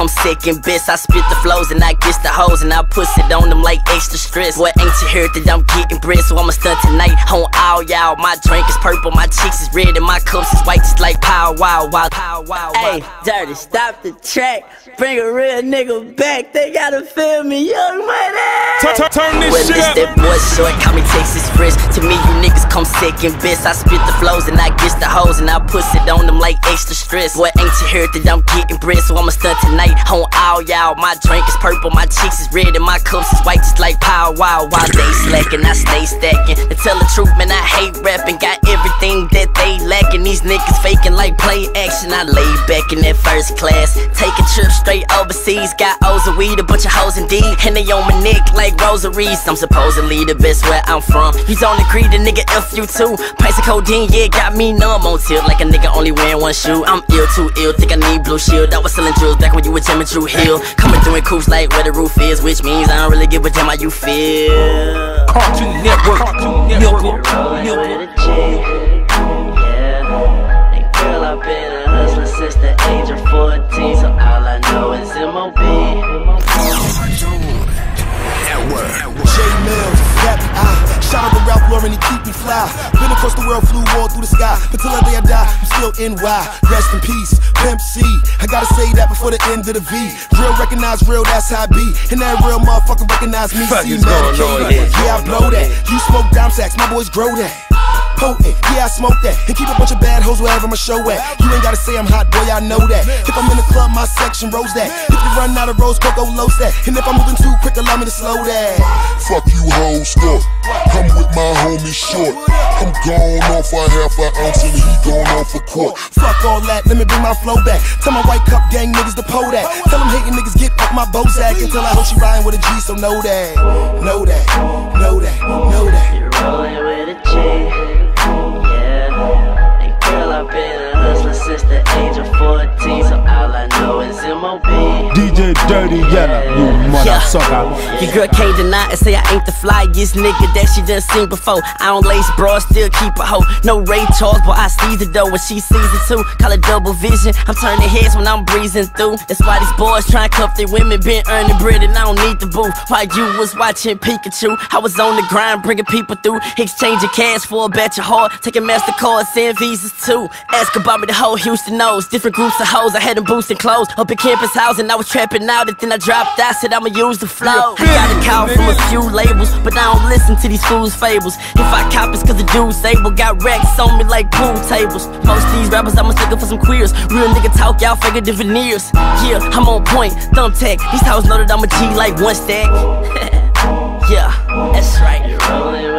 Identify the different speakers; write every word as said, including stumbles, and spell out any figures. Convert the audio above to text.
Speaker 1: come second best. I spit the flows and I get the hoes and I push it on them like extra stress. Boy, ain't you heard that I'm getting bread, so I'ma stunt tonight on all y'all. My drink is purple, my cheeks is red, and my cups is white just like pow wow wow pow wow wow. Hey, Dirty, stop the track, bring a real nigga back. They gotta feel me, Young Money.
Speaker 2: Turn, turn, turn this
Speaker 1: well,
Speaker 2: shit up.
Speaker 1: That boy short, call me Texas Fresh. To me, you niggas come second best. I spit the flows and I get the hoes and I push it on them like extra stress. Boy, ain't you heard that I'm getting bread, so I'ma stunt tonight on all y'all. My drink is purple, my cheeks is red, and my cups is white just like pow wow. While they slacking, I stay stacking. To tell the truth, man, I hate rapping. Got everything that they lacking. These niggas faking like play action. I lay back in that first class, take a trip straight overseas. Got O's of weed, a bunch of hoes indeed, and they on my neck like rosaries. I'm supposedly the best where I'm from. You don't agree, the nigga F you too. Pints of codeine, yeah, got me numb on tilt like a nigga only wearing one shoe. I'm ill, too ill, think I need blue shield. I was selling drills back when you were jamming Drew Hill. Coming through in coops like where the roof is, which means I don't really give a damn how you feel.
Speaker 2: Cartoon Network, Cartoon Network,
Speaker 3: Rollin with a G, yeah. And girl, I've been a hustler since the age of fourteen, so all I know is M O B.
Speaker 4: Jae Millz, happy eye. Shout out to Ralph Lauren, he keep me fly. Been across the world, flew all through the sky. Until the day I die, I'm still N Y. Rest in peace, Pimp C. I gotta say that before the end of the V. Real recognize real, that's how I be. And that real motherfucker recognize me.
Speaker 2: Fuck
Speaker 4: See,
Speaker 2: is going on here?
Speaker 4: Yeah, I blow that. You smoke dime sacks, my boys grow that. Potent, yeah, I smoke that. And keep a bunch of bad hoes wherever my show at. You ain't gotta say I'm hot, boy, I know that. If I'm in the club, my section rolls that. If you run out of rose, cocoa lows that. And if I'm moving too quick, allow me to slow that.
Speaker 5: Fuck you hoes, stop. I'm with my homie Short. I'm gone off a half an ounce and he gone off a quart.
Speaker 4: Fuck all that, let me bring my flow back. Tell my white cup gang niggas to pull that. Tell them hating niggas get up my Bozak. Until I hope she riding with a G, so know that. Know that, know that, know that.
Speaker 3: You're rolling with a G. I've been a hustler since the age of fourteen, so all I know is M O B.
Speaker 2: D J Dirty Yella, you motherfucker.
Speaker 1: Your girl can't deny and say I ain't the flyest nigga that she done seen before. I don't lace bra, still keep a hoe. No Ray Charles, but I seize it though when she sees it too. Call it double vision. I'm turning heads when I'm breezing through. That's why these boys try and cuff their women. Been earning bread and I don't need the booth. While you was watching Pikachu, I was on the grind bringing people through. Exchanging cash for a batch of hard. Taking MasterCards, send visas too. Ask about me, the whole Houston knows. Different groups of hoes, I had them boosting clothes. Up in campus housing, I was trapping out. And then I dropped out, said I'ma use the flow. I got a call from a few labels, but I don't listen to these fools' fables. If I cop, it's cause the dude's able. Got racks on me like pool tables. Most of these rappers, I'm looking for some queers. Real nigga talk, y'all figure the veneers. Yeah, I'm on point, thumbtack. These hoes know that I'm a G like one stack. Yeah, that's right.
Speaker 3: You're rolling